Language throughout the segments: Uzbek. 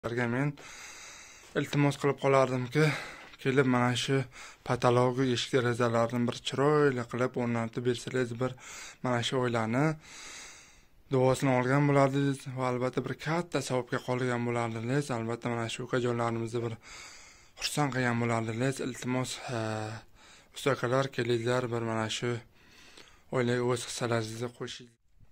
Men iltimos qilib qolardimki, kelib mana shu patologik eshik derazalarni bir chiroyli qilib o'rnatib bersangiz, bir mana shu oilani duosini olgan bo'lardingiz va albatta bir katta savobga qolgan bo'lardingiz. Albatta mana shu ukajonlarimizni bir xursand qilgan bo'lardingiz. Iltimos ustakalar kelinglar, bir mana shu oilaga o'z hissalaringizni qo'shing.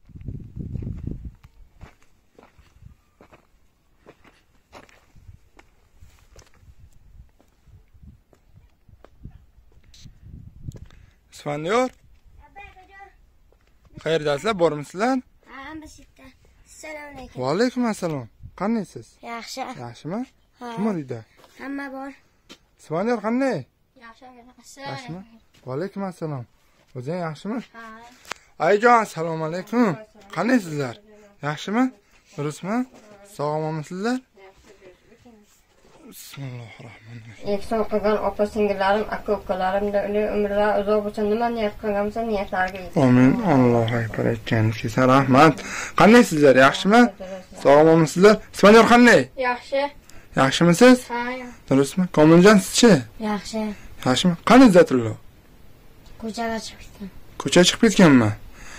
Isfandiyor. Qayerdasizlar, bormisizlar? Ha, bizda. Assalomu alaykum. Va alaykum assalom. Qanaysiz? Yaxshi. Yaxshimi? Kim bor uyda? Hamma bor. Isfandiyor qanday? Yaxshi. Yaxshimi? Va alaykum assalom. O'zing yaxshimi? Ha. Ayjon, assalomu alaykum. Qanaysizlar? Yaxshimi? Durustmi? Sog'ommisizlar? Bismillahirrohmanirrohim. Ehson qilgan opa-singillarim, aka-ukalarimda umrlar uzoq bo'lsin. Nima niyat qilganimsa niyatlariga yetsin. Amin. Alloh akbar aytganingizga rahmat. Qandaysizlar? Yaxshimi? Sog'ommisizlar? Isfandiyor qanday? Yaxshi. Yaxshimisiz? Ha. Durustmi? Komiljon sizchi? Yaxshi. Yaxshimi? Qani Izzatullo? Ko'chaga chiqib ketdim. Ko'chaga chiqib ketganmi?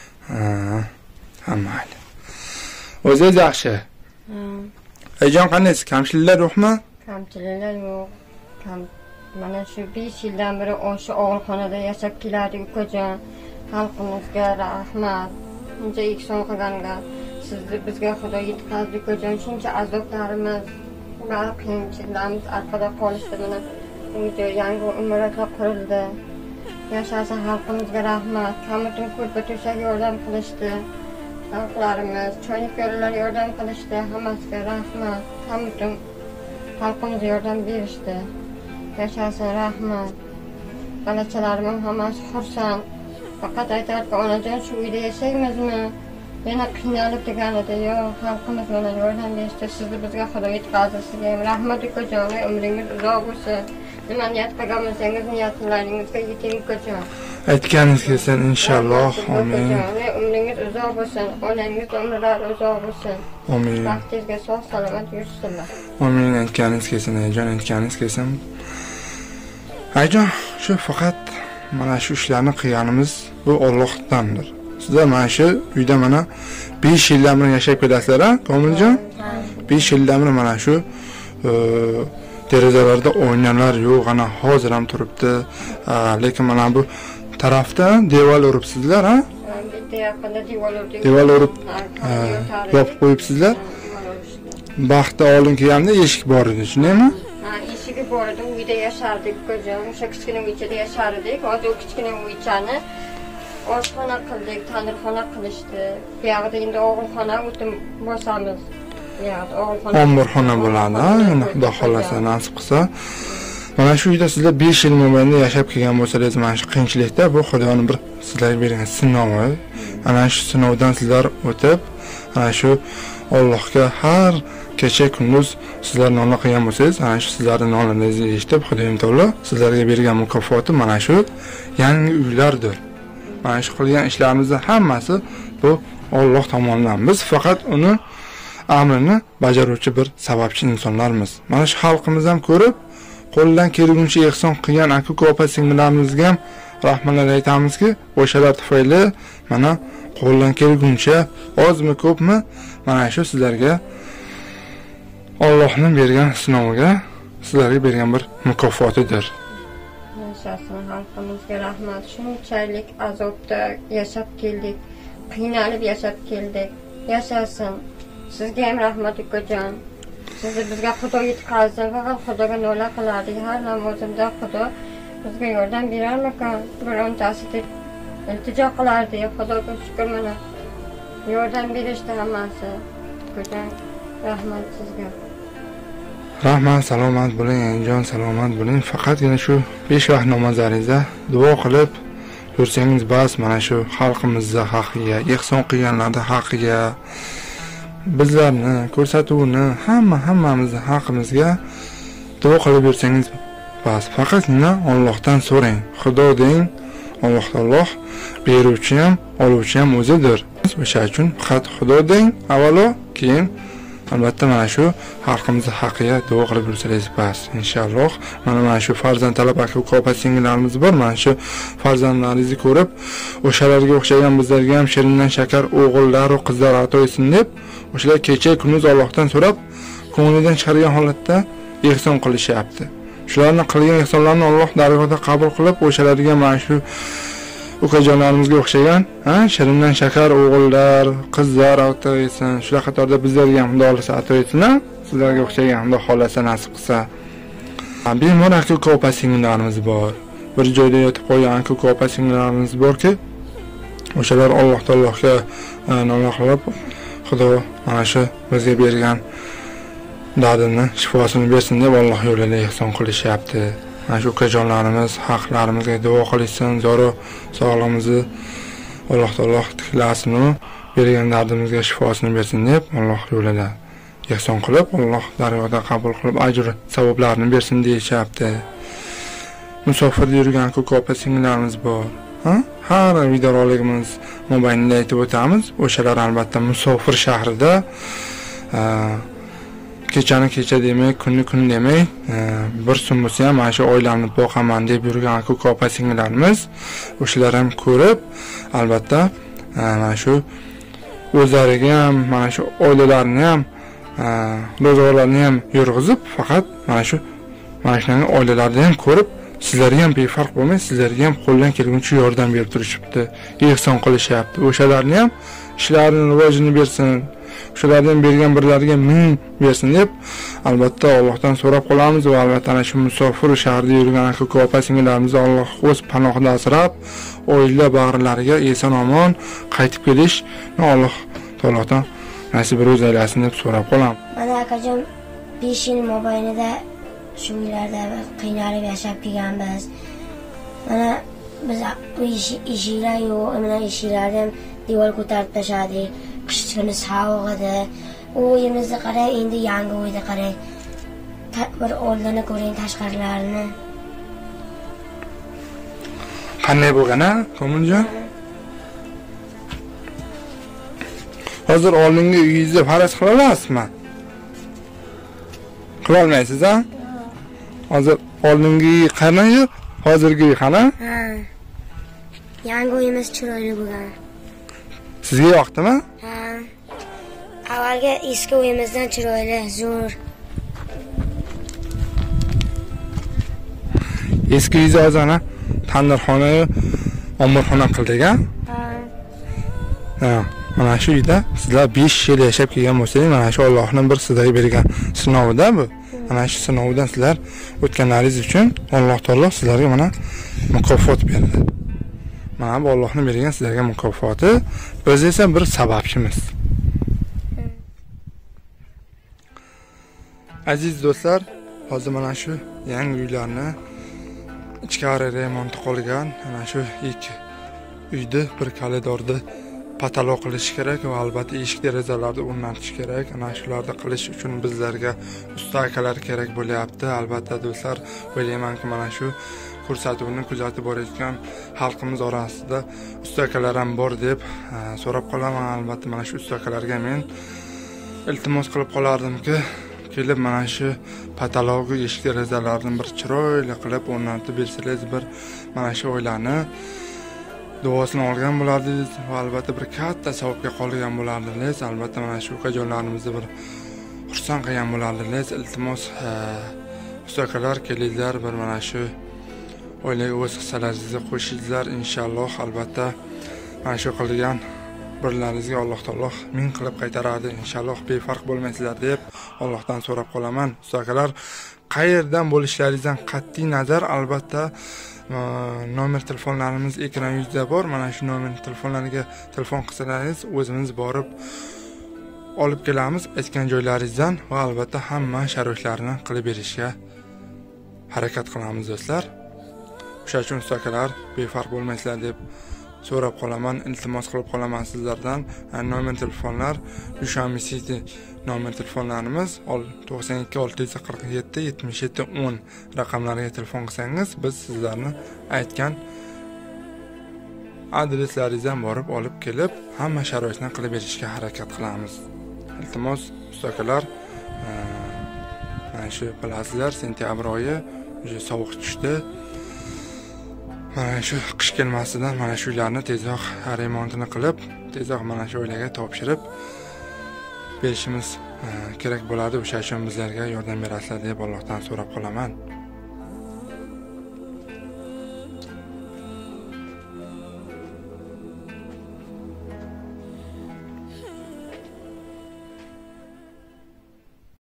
Ha, mayli. O'zingiz yaxshi? Ayjon qandaysiz? Kamchiliklar yo'qmi? Kamchiliklar yo'q. Mana shu 5 yildan beri o'sha og'ilxonada yashab keladi ukajon. Xalqimizga rahmat. Shuncha ehson qilganiga sizni bizga Xudo yetkazdi ukajon. Shuncha azoblarimiz va qiyinchiliklarimiz orqada qolishdi. Mana uyda yangi umrlar qurildi. Yashasin xalqimizga rahmat. Hammadan ko'rpa to'shak yordam qilishdi. Xalqlarimiz, choyniklarga yordam qilishdi. Hammasiga rahmat. Hammadan xalqimizga yordam berishdi. Yashasin rahmat. Balachalarim hammasi xursand. Faqat aytadiki, onajon shu uyda yashaymizmi? Yana qiynalib deganida, yo'q, xalqimiz mana yordam berishdi. Sizni bizga Xudo yetkazdi. Sizga ham rahmat ukajon, umringiz uzoq bo'lsin. Nima niyat qilganmisangiz, niyatlaringizga yeting ukajon. Aytganingiz kelsin inshaalloh. Amin. Umringiz uzoq bo'lsin, onangiz umrlari uzoq bo'lsin. Amin. Baxtingizga sog' salomat yursinlar. Amin. Aytganingiz kelsin, ayjon, aytganingiz kelsin. Ayjon, shu faqat mana shu ishlarni qilganimiz bu Allohdandir. Sizlar mana shu uyda mana 5 yildan beri yashab kelasizlar, ha? Komiljon? 5 yildan beri mana shu derazalarda oynalar yo'q, ana hozir ham turibdi. Lekin mana bu tarafda devor uribsizlar, ha? Bitta yaqinda Devor urib yopib qo'yibsizlar. Baxtda oldin kelganda eshik bor edi, shundaymi? Ha, eshigi bor edi, uyda yashardik ukajon. O'sha kichkina uychada yashardik. Hozir u kichkina uychani oshxona qildik, tandirxona qilishdi. Bu yerda endi og'ilxona o'tin bosamiz. Omborxona bo'ladi, endi Xudo xolasa nasib qilsa. Mana shu uyda sizlar 5 yil mobaynida yashab kelgan bo'lsangiz, mana shu qiyinchilikda bu Xudoning bir sizlarga bergan sinovi. Ana shu sinovdan sizlar o'tib, ana shu Allohga har kecha kunduz sizlar nonla qilgan bo'lsangiz, ana shu sizlarning nonlaringizni eshitib, Xudoyim taolo sizlarga bergan mukofoti mana shu yangi uylardir. Mana shu qilgan ishlarimizning hammasi bu Alloh tomonidan. Biz faqat uni amrini bajaruvchi bir sababchi insonlarmiz. Mana shu xalqimiz ham ko'rib, qo'ldan kelguncha ehson qilgan aka opa singillarimizga ham rahmatlar aytamizki, o'shalar tufayli mana qo'ldan kelguncha ozmi ko'pmi mana shu sizlarga Allohning bergan sinoviga sizlarga bergan bir mukofotidir. Yashasin xalqimizga rahmat. Shunchalik azobda yashab keldik, qiynalib yashab keldik. Yashasin. Sizga ham rahmat ukajon. Sizni bizga Xudo yetkazdi. Faqat Xudoga nola qilardik. Har namozimda Xudo bizga yordam berarmikan? Birontasi deb iltijo qilardik. Xudoga shukr mana. Yordam berishdi hammasi. Ukajon, rahmat sizga. Rahmat, salomat bo'ling, ayjon, salomat bo'ling. Faqatgina shu 5 vaqt namozaringizda duo qilib yursangiz bas, mana shu xalqimizning haqqiga, ehson qilganlarning haqqiga, bizlarni ko'rsatuvni hammamizni haqimizga duo qilib yursangiz bas. Faqatgina Allohdan so'rang. Xudo deng. Alloh beruvchi ham, oluvchi ham o'zidir. O'sha uchun faqat Xudo deng avvalo, keyin albatta mana shu xalqimizni haqqiga duo qilib yursangiz bas inshaalloh. Mana shu farzand talab aka opa singillarimiz bor. Mana shu farzandlaringizni ko'rib o'shalarga o'xshagan bizlarga ham shirindan shakar o'g'illar va qizlar ato etsin deb o'shalar kecha kunduz Allohdan so'rab ko'nglidan chiqargan holatda ehson qilishyapti. Shularning qilgan ehsonlarini Alloh dargohida qabul qilib, o'shalarga mana shu ukajonlarimizga o'xshagan, shirindan shakar o'g'illar, qizlar ato etsin. Shular qatorda bizlarga ham xudo xolasa ato etsin, sizlarga o'xshagan xudo xolasa nasib qilsa. Bemor aka opa singillarimiz bor. Bir joyda yotib qo'ygan aka opa singillarimiz borki, o'shalar Alloh taologa nola qilib, Xudo mana shu bizga bergan dardini shifosini bersin deb Alloh yo'lida ehson qilishyapti. Mana shu ukajonlarimiz haqlarimizga duo qilsin, zoro sog'lig'imizni Alloh taolo tiklasin va bergan dardimizga shifosini bersin deb Alloh yo'lida ehson qilib, Alloh dargohida qabul qilib ajr savoblarini bersin deyishyapti. Musofirda yurgan opa singillarimiz bor. Har videorolikimiz mobaynida aytib o'tamiz. O'shalar albatta Musofir shahrida kechani kecha demay, kunni kun demay, bir so'm bo'lsa ham mana shu oilamni boqaman deb yurgan opa singillarimiz, o'shalar ham ko'rib, albatta mana shu o'zlariga ham, mana shu oilalarini ham, ro'zg'orlarini ham yurg'izib, faqat mana shularning oilalarida ham ko'rib, sizlarga ham befarq bo'lmay, sizlarga ham qo'ldan kelguncha yordam berib turishibdi, ehson qilishyapti. O'shalarni ham ishlarining rivojini bersin. Shulardan bergan birlariga ming bersin deb albatta Allohdan so'rab qolamiz va albatta ana shu Musofir shahrida yurgan opa singillarimizni Alloh o'z panohida asrab, oila bag'rlariga eson-omon qaytib kelish Alloh taolodan nasib ro'z aylasin deb so'rab qolaman. Mana akajon 5 yil mobaynida shu uylarda qiynalib yashab kelganmiz. Mana biz eshiklar yo'q, mana eshiklardan devor ko'tarib tashladik. Qishkuni sovuq edi. Uyimizni qarang, endi yangi uyda qarang. Bir oldini ko'ring, tashqarilarini. Qanday bo'lgan-a, Komiljon? Hozir oldingi uyingizni faraz qila olasizmi? Qila olmaysiz-a? Hozir oldingi qani yo'q, hozirgi qani? Ha. Yangi uyimiz chiroyli bo'lgan. Sizga yoqdimi? Ha. Avvalgi eski uyimizdan chiroyli, zo'r. Eski uyni o'zana tandirxona, omborxona qildik-a? Ha. Mana shu uyda sizlar 5 yil yashab kelgan bo'lsangiz, mana shu Allohning bir sizlarga bergan sinovida bu. Mana shu sinovdan sizlar o'tganlaringiz uchun Alloh taolo sizlarga mana mukofot berdi. Mana bu Allohning bergan sizlarga mukofoti, biz esa bir sababchimiz. Aziz do'stlar, hozir mana shu yangi uylarni ichkari remont qilgan, mana shu ikki uyni bir koridorda patalo qilish kerak va albatta eshik derazalarni o'rnatish kerak. Ana shularni qilish uchun bizlarga usta akalar kerak bo'lyapti. Albatta do'stlar, o'ylaymanki mana shu ko'rsatuvni kuzatib borayotgan xalqimiz orasida usta akalar ham bor deb so'rab qolaman. Albatta mana shu usta akalarga men iltimos qilib qolardimki, kelib mana shu patologi eshik derazalarni bir chiroyli qilib o'rnatib bersangiz, bir mana shu oilani duosini olgan bo'lardingiz va albatta bir katta savobga qolgan bo'lardingiz. Albatta mana shu ukajonlarimizni bir xursand qilgan bo'lardingiz. Iltimos ustakalar kelinglar, bir mana shu oilaga o'z hissalaringizni qo'shinglar inshaalloh. Albatta mana shu qilgan birlaringizga Alloh taolo ming qilib qaytaradi inshaalloh. Befarq bo'lmaysizlar deb Allohdan so'rab qolaman. Ustakalar, qayerdan bo'lishlaringizdan qat'iy nazar albatta nomer telefonlarimiz ekran yuzida bor. Mana shu nomer telefonlariga telefon qilsangiz o'zimiz borib olib kelamiz aytgan joylaringizdan va albatta hamma sharoitlarni qilib berishga harakat qilamiz do'stlar. O'sha uchun ustakalar, befarq bo'lmaysizlar deb so'rab qolaman, iltimos qilib qolaman sizlardan. Nomer telefonlar Ushami City nomer telefonlarimiz 92 647 77 10 raqamlariga telefon qilsangiz biz sizlarni aytgan adreslaringizdan borib olib kelib hamma sharoitni qilib berishga harakat qilamiz. iltimos usta akalar, mana shu bilasizlar, sentyabr oyi juda sovuq tushdi. Mana shu qish kelmasidan mana shu uylarni tezroq remontini qilib, tezroq mana shu oilaga topshirib berishimiz kerak bo'ladi. O'sha uchun bizlarga yordam berasizlar deb Allohdan so'rab qolaman.